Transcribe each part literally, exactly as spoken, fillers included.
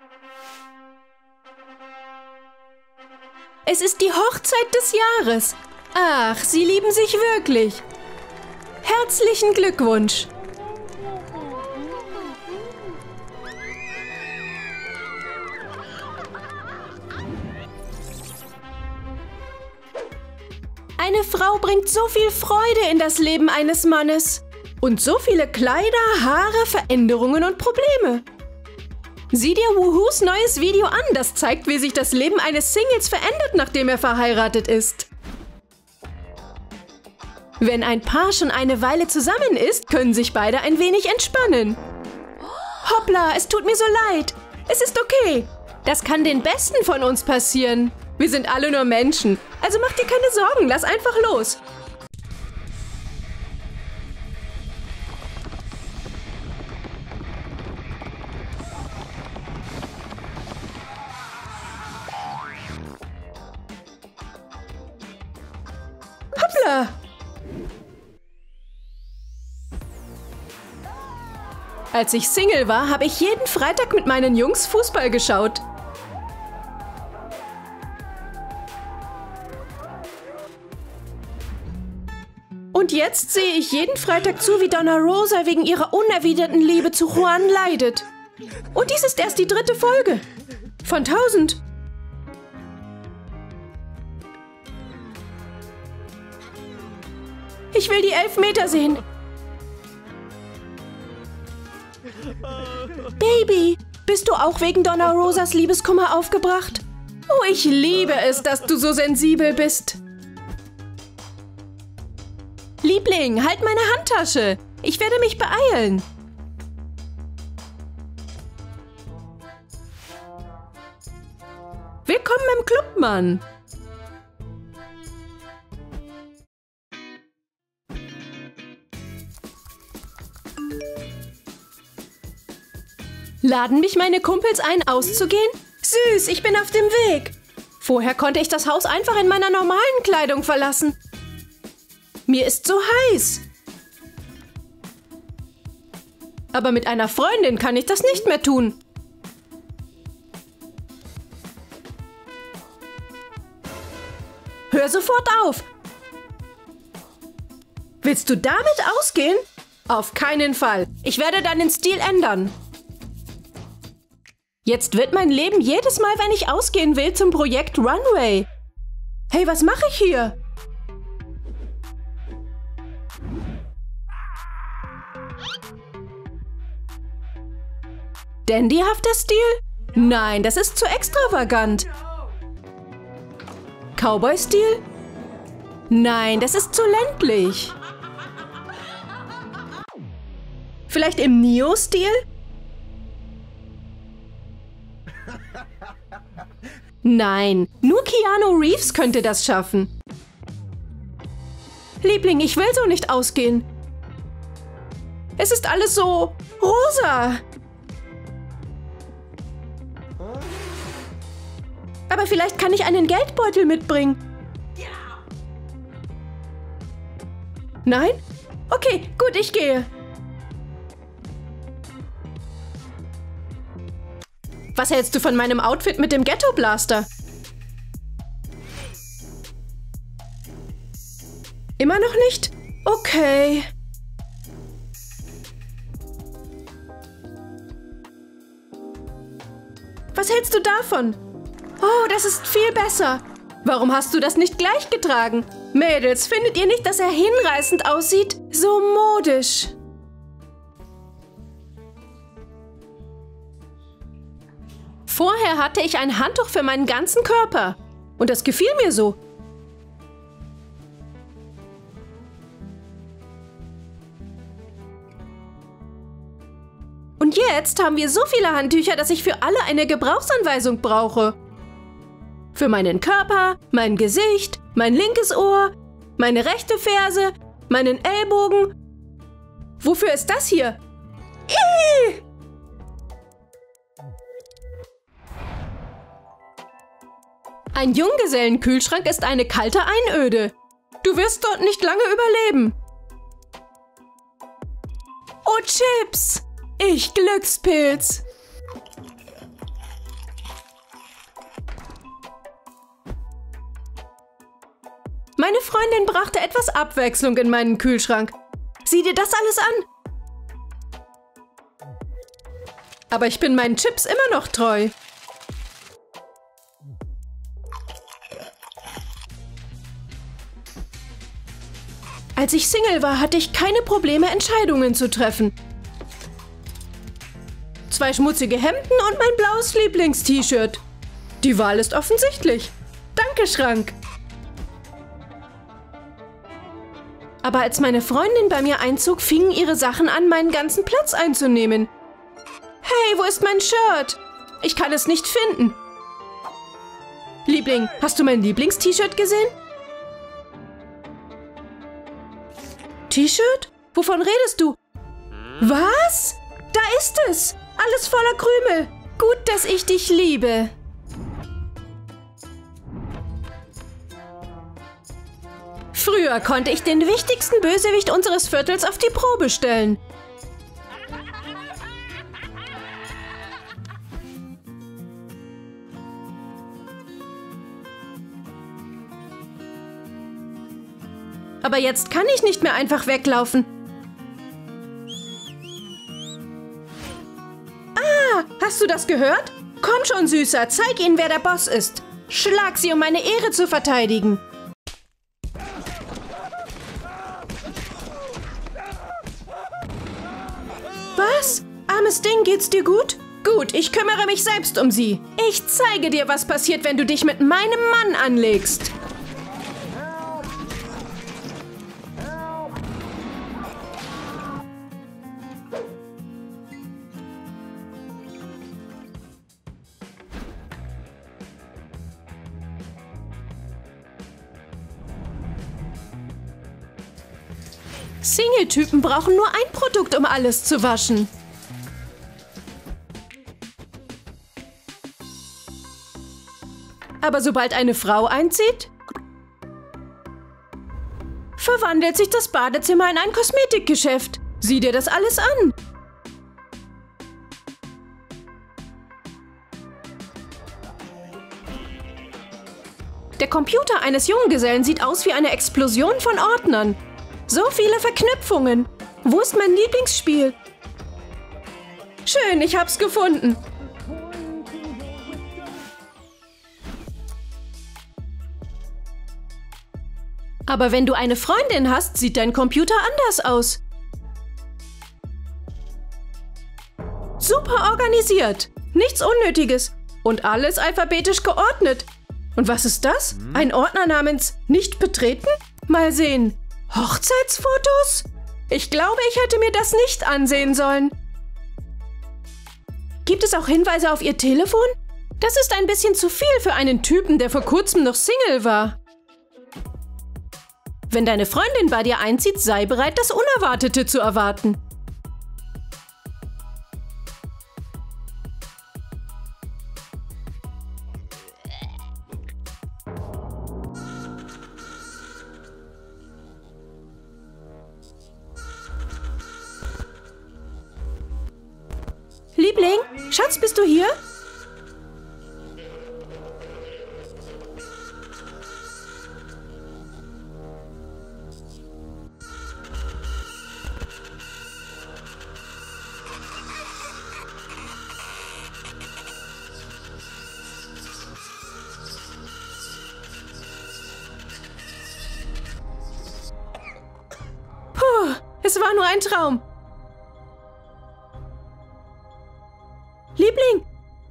Es ist die Hochzeit des Jahres. Ach, sie lieben sich wirklich. Herzlichen Glückwunsch. Eine Frau bringt so viel Freude in das Leben eines Mannes. Und so viele Kleider, Haare, Veränderungen und Probleme. Sieh dir Woohoos neues Video an, das zeigt, wie sich das Leben eines Singles verändert, nachdem er verheiratet ist. Wenn ein Paar schon eine Weile zusammen ist, können sich beide ein wenig entspannen. Hoppla, es tut mir so leid. Es ist okay. Das kann den Besten von uns passieren. Wir sind alle nur Menschen. Also mach dir keine Sorgen, lass einfach los. Hoppla! Als ich Single war, habe ich jeden Freitag mit meinen Jungs Fußball geschaut. Und jetzt sehe ich jeden Freitag zu, wie Donna Rosa wegen ihrer unerwiderten Liebe zu Juan leidet. Und dies ist erst die dritte Folge. Von tausend. Ich will die Elfmeter sehen. Baby, bist du auch wegen Donna Rosas Liebeskummer aufgebracht? Oh, ich liebe es, dass du so sensibel bist. Liebling, halt meine Handtasche. Ich werde mich beeilen. Willkommen im Club, Mann. Laden mich meine Kumpels ein, auszugehen? Süß, ich bin auf dem Weg. Vorher konnte ich das Haus einfach in meiner normalen Kleidung verlassen. Mir ist so heiß. Aber mit einer Freundin kann ich das nicht mehr tun. Hör sofort auf. Willst du damit ausgehen? Auf keinen Fall. Ich werde deinen Stil ändern. Jetzt wird mein Leben jedes Mal, wenn ich ausgehen will, zum Projekt Runway. Hey, was mache ich hier? Dandyhafter Stil? Nein, das ist zu extravagant. Cowboy-Stil? Nein, das ist zu ländlich. Vielleicht im Neo-Stil? Nein, nur Keanu Reeves könnte das schaffen. Liebling, ich will so nicht ausgehen. Es ist alles so rosa. Aber vielleicht kann ich einen Geldbeutel mitbringen. Nein? Okay, gut, ich gehe. Was hältst du von meinem Outfit mit dem Ghetto-Blaster? Immer noch nicht? Okay. Was hältst du davon? Oh, das ist viel besser. Warum hast du das nicht gleich getragen? Mädels, findet ihr nicht, dass er hinreißend aussieht? So modisch. Vorher hatte ich ein Handtuch für meinen ganzen Körper. Und das gefiel mir so. Und jetzt haben wir so viele Handtücher, dass ich für alle eine Gebrauchsanweisung brauche. Für meinen Körper, mein Gesicht, mein linkes Ohr, meine rechte Ferse, meinen Ellbogen. Wofür ist das hier? Ihhh! Ein Junggesellenkühlschrank ist eine kalte Einöde. Du wirst dort nicht lange überleben. Oh, Chips! Ich Glückspilz! Meine Freundin brachte etwas Abwechslung in meinen Kühlschrank. Sieh dir das alles an. Aber ich bin meinen Chips immer noch treu. Als ich Single war, hatte ich keine Probleme, Entscheidungen zu treffen. Zwei schmutzige Hemden und mein blaues Lieblings-T-Shirt. Die Wahl ist offensichtlich. Danke, Schrank. Aber als meine Freundin bei mir einzog, fingen ihre Sachen an, meinen ganzen Platz einzunehmen. Hey, wo ist mein Shirt? Ich kann es nicht finden. Liebling, hast du mein Lieblings-T-Shirt gesehen? T-Shirt? Wovon redest du? Was? Da ist es! Alles voller Krümel. Gut, dass ich dich liebe. Früher konnte ich den wichtigsten Bösewicht unseres Viertels auf die Probe stellen. Aber jetzt kann ich nicht mehr einfach weglaufen. Ah, hast du das gehört? Komm schon, Süßer, zeig ihnen, wer der Boss ist. Schlag sie, um meine Ehre zu verteidigen. Was? Armes Ding, geht's dir gut? Gut, ich kümmere mich selbst um sie. Ich zeige dir, was passiert, wenn du dich mit meinem Mann anlegst. Single-Typen brauchen nur ein Produkt, um alles zu waschen. Aber sobald eine Frau einzieht, verwandelt sich das Badezimmer in ein Kosmetikgeschäft. Sieh dir das alles an. Der Computer eines Junggesellen sieht aus wie eine Explosion von Ordnern. So viele Verknüpfungen. Wo ist mein Lieblingsspiel? Schön, ich hab's gefunden. Aber wenn du eine Freundin hast, sieht dein Computer anders aus. Super organisiert. Nichts Unnötiges. Und alles alphabetisch geordnet. Und was ist das? Ein Ordner namens Nicht betreten? Mal sehen. Hochzeitsfotos? Ich glaube, ich hätte mir das nicht ansehen sollen. Gibt es auch Hinweise auf ihr Telefon? Das ist ein bisschen zu viel für einen Typen, der vor kurzem noch Single war. Wenn deine Freundin bei dir einzieht, sei bereit, das Unerwartete zu erwarten. Liebling, Schatz, bist du hier? Puh, es war nur ein Traum. Liebling!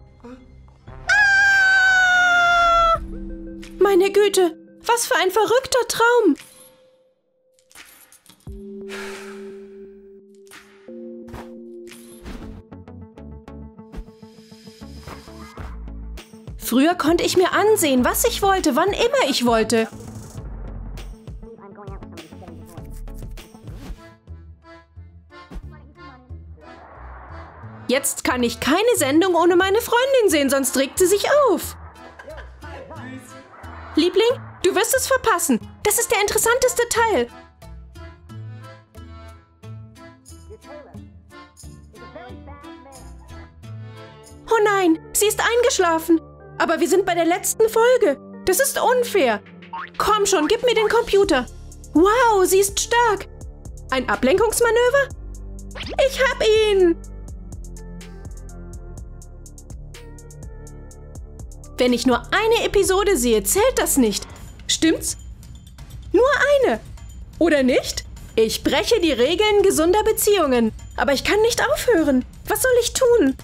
Ah! Meine Güte, was für ein verrückter Traum! Früher konnte ich mir ansehen, was ich wollte, wann immer ich wollte. Jetzt kann ich keine Sendung ohne meine Freundin sehen, sonst regt sie sich auf. Liebling, du wirst es verpassen. Das ist der interessanteste Teil. Oh nein, sie ist eingeschlafen. Aber wir sind bei der letzten Folge. Das ist unfair. Komm schon, gib mir den Computer. Wow, sie ist stark. Ein Ablenkungsmanöver? Ich hab ihn! Wenn ich nur eine Episode sehe, zählt das nicht. Stimmt's? Nur eine. Oder nicht? Ich breche die Regeln gesunder Beziehungen. Aber ich kann nicht aufhören. Was soll ich tun?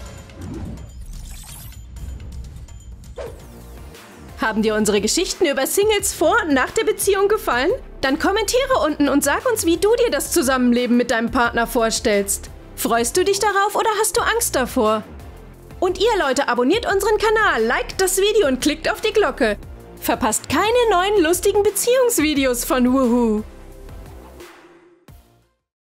Haben dir unsere Geschichten über Singles vor und nach der Beziehung gefallen? Dann kommentiere unten und sag uns, wie du dir das Zusammenleben mit deinem Partner vorstellst. Freust du dich darauf oder hast du Angst davor? Und ihr Leute, abonniert unseren Kanal, liked das Video und klickt auf die Glocke. Verpasst keine neuen lustigen Beziehungsvideos von Woohoo.